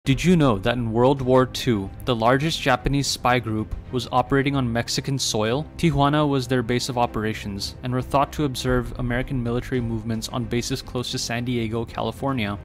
Did you know that in World War II, the largest Japanese spy group was operating on Mexican soil? Tijuana was their base of operations, and were thought to observe American military movements on bases close to San Diego, California.